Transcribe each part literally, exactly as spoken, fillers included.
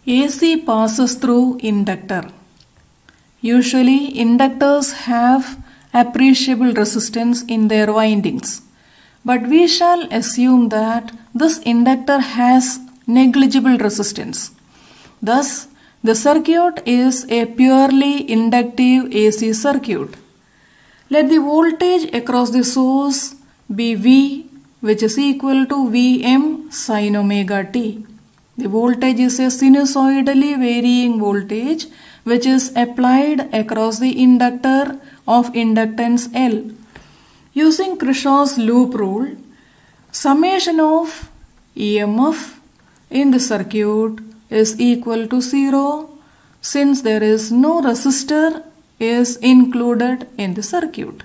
A C passes through inductor. Usually inductors have appreciable resistance in their windings, but we shall assume that this inductor has negligible resistance. Thus, the circuit is a purely inductive A C circuit. Let the voltage across the source be V, which is equal to Vm sin omega t. The voltage is a sinusoidally varying voltage which is applied across the inductor of inductance L. Using Kirchhoff's loop rule, summation of E M F in the circuit is equal to zero since there is no resistor is included in the circuit.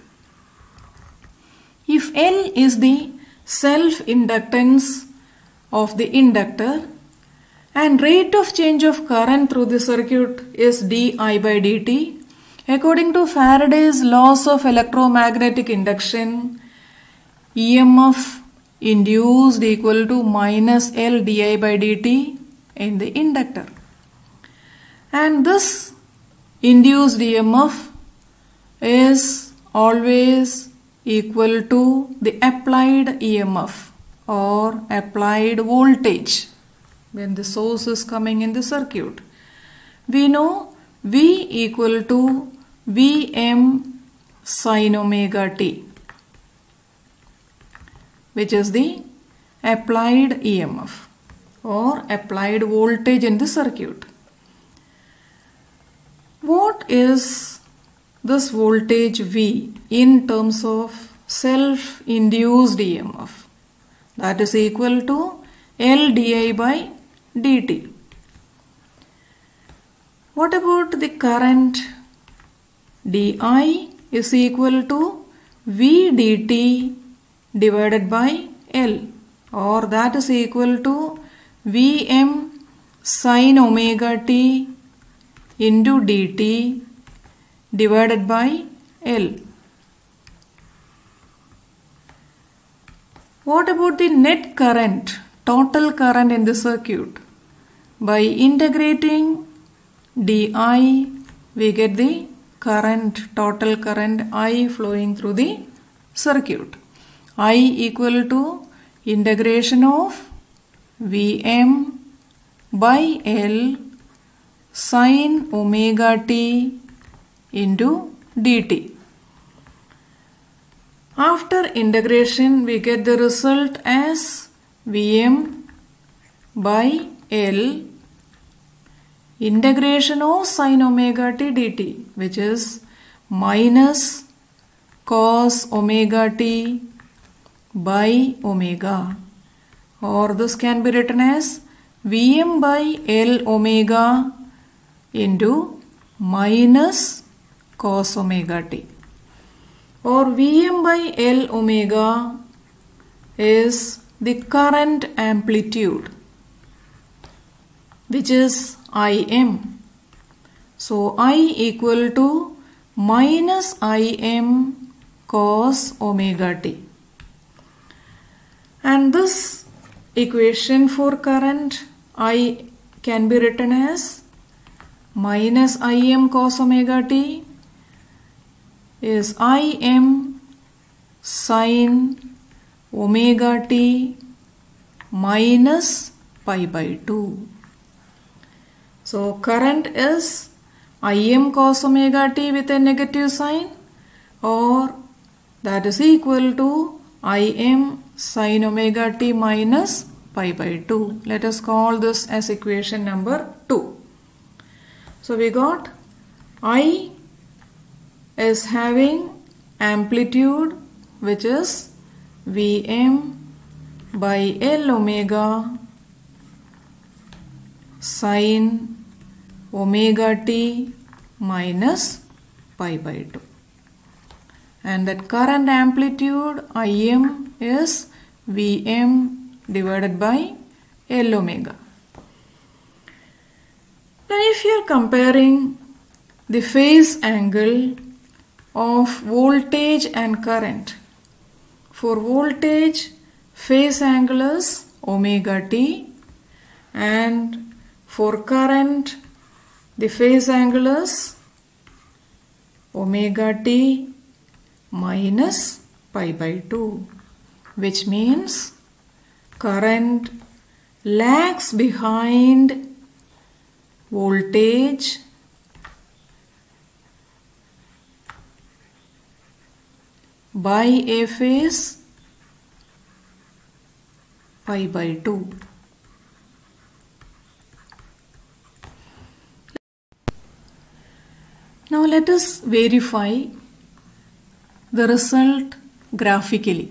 If L is the self-inductance of the inductor and rate of change of current through the circuit is di by dt, according to Faraday's laws of electromagnetic induction, E M F induced equal to minus L di by dt in the inductor. And this induced E M F is always equal to the applied E M F or applied voltage when the source is coming in the circuit. We know V equal to Vm sin omega t, which is the applied E M F or applied voltage in the circuit. What is this voltage V in terms of self-induced E M F? That is equal to L di by dt. What about the current? Di is equal to V dt divided by L, or that is equal to Vm sin omega t into dt divided by L. What about the net current, total current in the circuit? By integrating di, we get the current, total current I flowing through the circuit. I equal to integration of Vm by L sin omega t into dt. After integration, we get the result as Vm by L integration of sin omega t dt, which is minus cos omega t by omega, or this can be written as Vm by L omega into minus cos omega t, or Vm by L omega is the current amplitude, which is Im. So I equal to minus Im cos omega t. And this equation for current I can be written as minus Im cos omega t is Im sin omega t minus pi by two. So current is Im cos omega t with a negative sign, or that is equal to Im sin omega t minus pi by two. Let us call this as equation number two. So we got I is having amplitude, which is Vm by L omega sin omega t minus pi by two, and that current amplitude Im is Vm divided by L omega. Now if you are comparing the phase angle of voltage and current, for voltage phase angle is omega t, and For current, the phase angle is omega t minus pi by two, which means current lags behind voltage by a phase pi by two. Now let us verify the result graphically.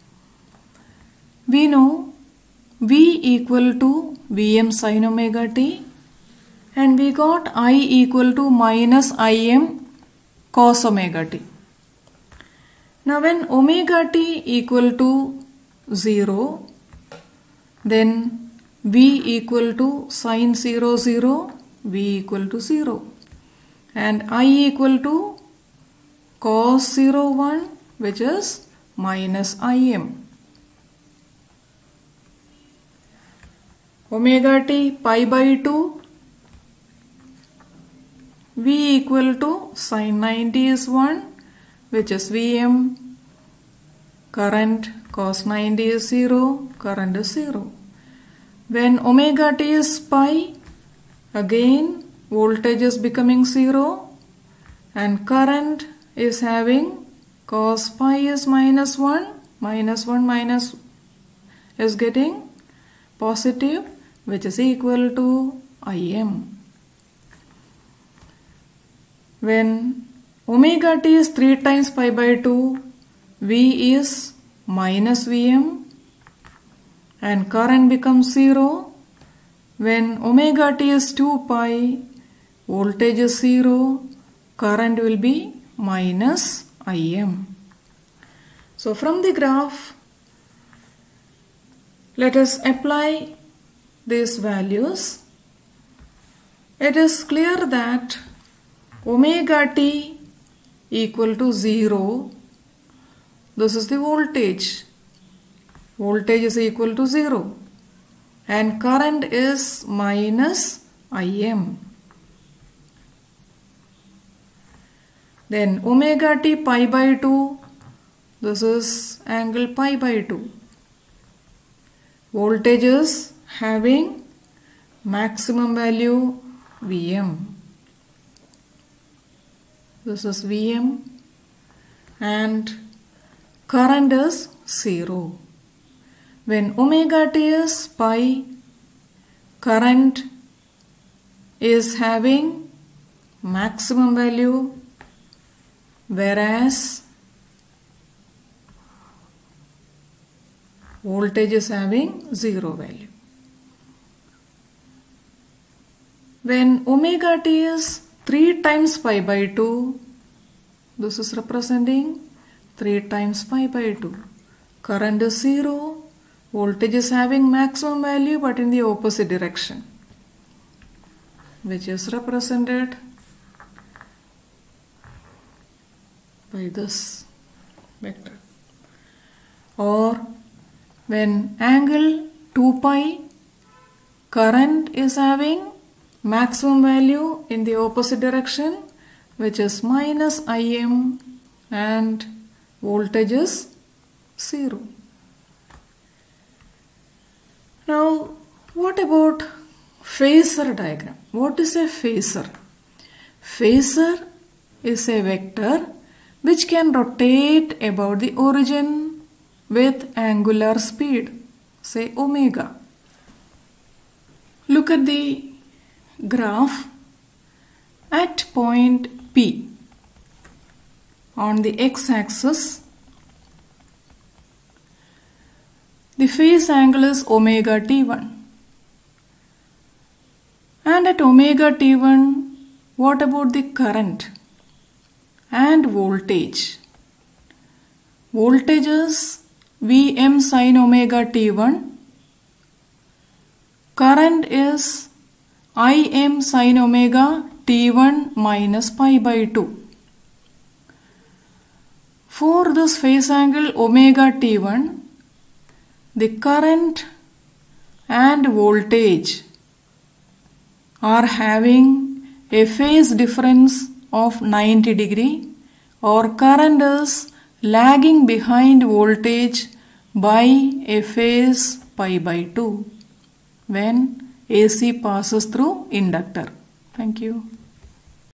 We know V equal to Vm sin omega t, and we got I equal to minus Im cos omega t. Now when omega t equal to zero, then V equal to sin zero zero, V equal to zero, and I equal to cos zero one, which is minus Im. Omega t pi by two, V equal to sin ninety is one, which is Vm. Current cos ninety is zero, current is zero. When omega t is pi, again voltage is becoming zero and current is having cos pi is minus one, minus one minus is getting positive, which is equal to Im. When omega t is three times pi by two, V is minus Vm and current becomes zero. When omega t is two pi, voltage is zero, current will be minus Im. So from the graph, let us apply these values. It is clear that omega t equal to zero, this is the voltage. Voltage is equal to zero and current is minus Im. Then omega t pi by two, this is angle pi by two. Voltage is having maximum value Vm. This is Vm and current is zero. When omega t is pi, current is having maximum value, whereas voltage is having zero value. When omega t is three times pi by two, this is representing three times pi by two. Current is zero, voltage is having maximum value but in the opposite direction, which is represented by this vector. Or when angle two pi, current is having maximum value in the opposite direction, which is minus Im and voltage is zero. Now what about phasor diagram? What is a phasor? Phasor is a vector which can rotate about the origin with angular speed, say omega. Look at the graph. At point P on the x-axis, the phase angle is omega t one. And at omega t one, what about the current and voltage? Voltage is Vm sin omega t one. Current is Im sin omega t one minus pi by two. For this phase angle omega t one, the current and voltage are having a phase difference of ninety degree, or current is lagging behind voltage by a phase pi by two when A C passes through inductor. Thank you.